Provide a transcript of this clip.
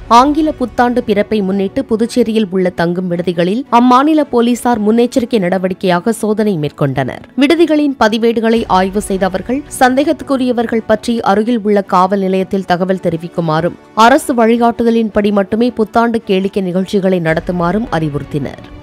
ஆங்கில புத்தாண்டு பிறப்பை முன்னிட்டு புதுச்சேரியில் உள்ள தங்கும் விடுதிகளில் அம்மாநில போலீசார் முன்னெச்சரிக்கை நடவடிக்கையாக சோதனை மேற்கொண்டனர். விடுதிகளின் பதிவேடுகளை ஆய்வு செய்த அவர்கள் சந்தேகத்துக்குரியவர்கள் பற்றி அருகில் உள்ள காவல் நிலையத்தில் தகவல் தெரிவிக்குமாறும் அரசு வழிகாட்டுதலின்படி மட்டுமே புத்தாண்டு கேளிக்கை நிகழ்ச்சிகளை நடத்துமாறும் அறிவுறுத்தினர்.